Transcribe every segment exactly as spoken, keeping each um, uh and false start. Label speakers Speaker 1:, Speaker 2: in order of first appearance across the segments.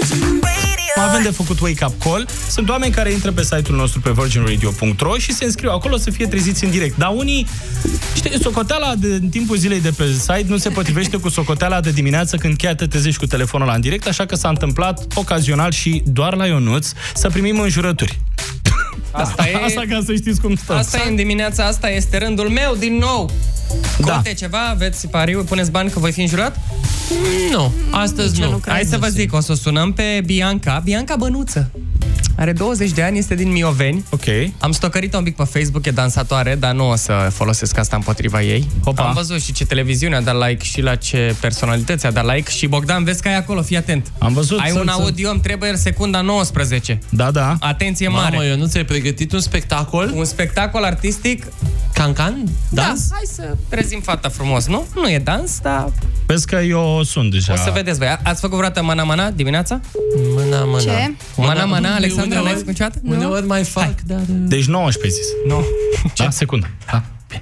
Speaker 1: Avem de făcut wake-up call. Sunt oameni care intră pe site-ul nostru pe virgin radio punct ro și se înscriu acolo să fie treziți în direct. Dar unii, știi, socoteala de, în timpul zilei de pe site nu se potrivește cu socoteala de dimineață când chiar te trezești cu telefonul la în direct, așa că s-a întâmplat ocazional și doar la Ionuț să primim înjurături.
Speaker 2: Asta,
Speaker 1: da,
Speaker 2: e,
Speaker 1: asta ca să știți cum stăm.
Speaker 2: Asta e în dimineața asta, este rândul meu din nou.
Speaker 1: Da.
Speaker 2: Conte ceva? Aveți pariu? Puneți bani că voi fi înjurat?
Speaker 3: Nu, astăzi nu.
Speaker 2: nu Hai să vă zic, o să o sunăm pe Bianca. Bianca Bănuță. Are douăzeci de ani, este din Mioveni.
Speaker 1: Ok.
Speaker 2: Am stocărit-o un pic pe Facebook, e dansatoare, dar nu o să folosesc asta împotriva ei.
Speaker 1: Hopa.
Speaker 2: Am văzut și ce televiziune a dat like și la ce personalități a dat like. Și Bogdan, vezi că ai acolo, fii atent.
Speaker 1: Am văzut.
Speaker 2: Ai
Speaker 1: să,
Speaker 2: un
Speaker 1: să...
Speaker 2: audio, îmi trebuie în secunda nouăsprezece.
Speaker 1: Da, da.
Speaker 2: Atenție mare.
Speaker 3: Mamă, eu nu ți-ai pregătit un spectacol?
Speaker 2: Un spectacol artistic.
Speaker 3: Can-can? Dans?
Speaker 2: Da, hai să trezim fata frumos, nu? Nu e dans, dar...
Speaker 1: Vezi că eu sunt deja.
Speaker 2: O să vedeți voi. Ați făcut vreodată mana-mana dimineața?
Speaker 3: Mana-mana.
Speaker 4: Ce?
Speaker 2: Mana-mana, Alexandra, n-ai făcut niciodată?
Speaker 3: Uneori mai fac, dar...
Speaker 1: Deci nouăsprezece zis.
Speaker 2: Nu.
Speaker 1: Da, secundă. Da.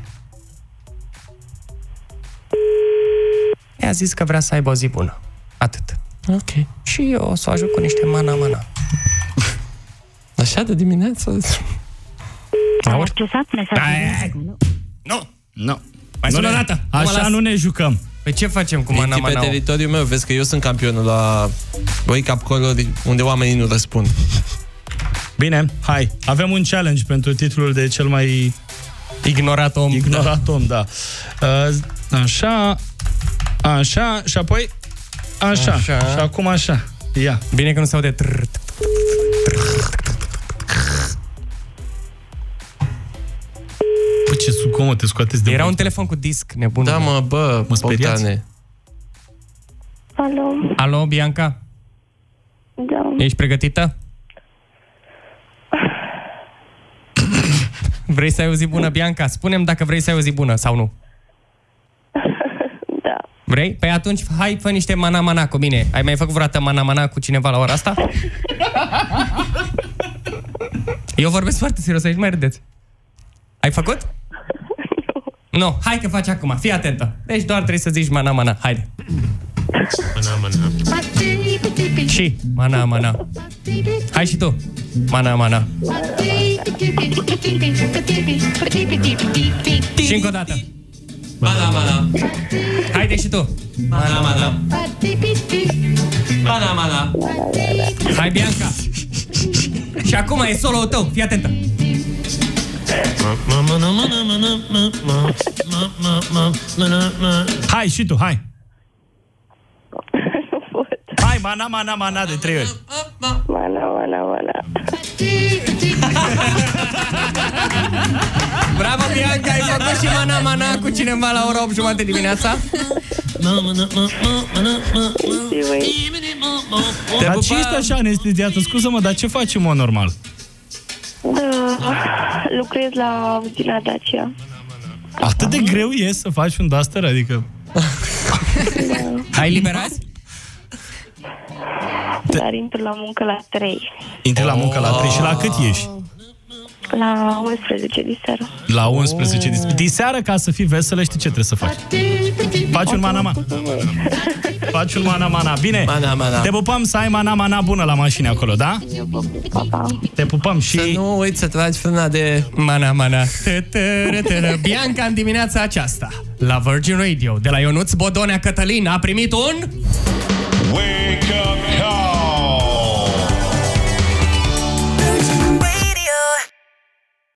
Speaker 2: Ea a zis că vrea să aibă o zi bună. Atât.
Speaker 3: Ok.
Speaker 2: Și eu o să o ajut cu niște mana-mana.
Speaker 3: Așa de dimineață?
Speaker 2: Auzi?
Speaker 1: Nu. Nu.
Speaker 2: Mai sună o dată.
Speaker 1: Așa nu ne jucăm.
Speaker 2: Păi ce facem cu
Speaker 3: Pe
Speaker 2: mana-mana?
Speaker 3: teritoriul meu, vezi că eu sunt campionul la wake-up call-uri unde oamenii nu răspund.
Speaker 1: Bine, hai. Avem un challenge pentru titlul de cel mai
Speaker 2: ignorat om.
Speaker 1: Ignorat om, da. Uh, așa, așa, și apoi așa. așa. Și acum așa. Ia.
Speaker 2: Bine că nu se aude trrr.
Speaker 1: Păi ce sucomă, te scoateți de
Speaker 2: Era
Speaker 1: mult.
Speaker 2: un telefon cu disc, nebun.
Speaker 3: Da, mă, bă,
Speaker 1: mă speriați?
Speaker 4: Alo.
Speaker 2: Alo, Bianca?
Speaker 4: Da.
Speaker 2: Ești pregătită? Vrei să ai o zi bună, Bianca? Spune-mi dacă vrei să ai o zi bună sau nu.
Speaker 4: Da.
Speaker 2: Vrei? Păi atunci hai, fă niște mana-mana cu mine. Ai mai făcut vreodată mana-mana cu cineva la ora asta? Eu vorbesc foarte serios aici, mai râdeți. Ai făcut? Nu. Nu, hai că faci acum, fii atentă. Deci doar trebuie să zici mana-mana, haide.
Speaker 3: Mana-mana.
Speaker 2: Și mana-mana. Hai și tu. Mana-mana. Și încă o dată.
Speaker 3: Mana-mana.
Speaker 2: Haide și tu.
Speaker 3: Mana-mana. Mana-mana.
Speaker 2: Hai, Bianca. Și acum e solo-ul tău, fii atentă.
Speaker 1: Hai și tu, hai. Hai, mana, mana, mana de trei ori.
Speaker 4: Mana, mana, mana.
Speaker 2: Bravo, Bianca, ai făcut și mana-mana cu cineva la ora opt jumate dimineața?
Speaker 1: Dar ce ești așa anesteziată? Scuză-mă, dar ce faci în mod normal?
Speaker 4: Da, lucrez la uzina Dacia.
Speaker 1: Atât de greu e să faci un Duster? Adică...
Speaker 2: Ai liberați?
Speaker 4: Dar intru la muncă la trei.
Speaker 1: Intri la muncă la trei și la cât ești?
Speaker 4: La unsprezece de seară.
Speaker 1: La unsprezece de de seară, ca să fii veselă, știi ce trebuie să faci? Faci un mana-mana. Faci un mana-mana. Bine,
Speaker 3: mana-mana.
Speaker 1: Te pupăm să ai mana-mana bună la mașini acolo, da? Te pupăm și...
Speaker 3: Să nu uiți să tragi frâna de
Speaker 2: mana-mana. Bianca în dimineața aceasta la Virgin Radio de la Ionuț Bodonea Cătălin a primit un...